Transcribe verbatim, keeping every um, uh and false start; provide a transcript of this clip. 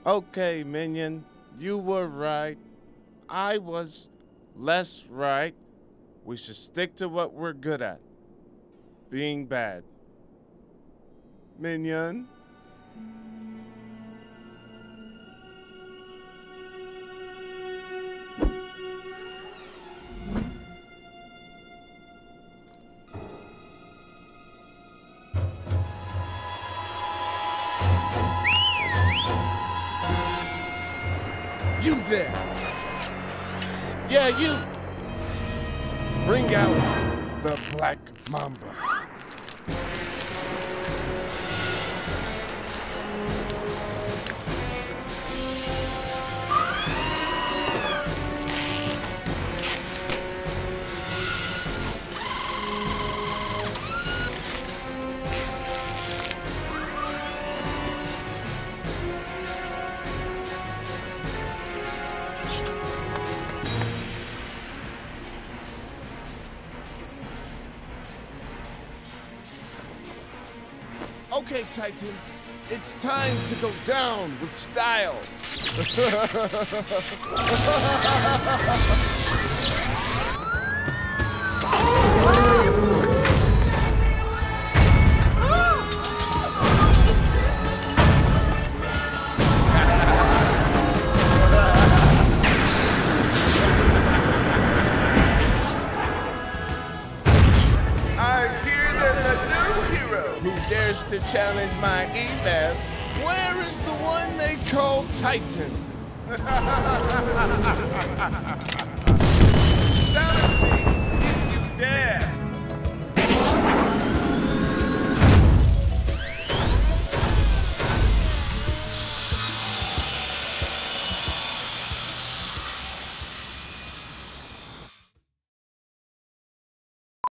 Okay, Minion, you were right. I was less right. We should stick to what we're good at. Being bad. Minion? You there! Yeah, you! Bring out the Black Mamba. Okay, Titan, it's time to go down with style. Who dares to challenge my eval? Where is the one they call Titan? Down at me!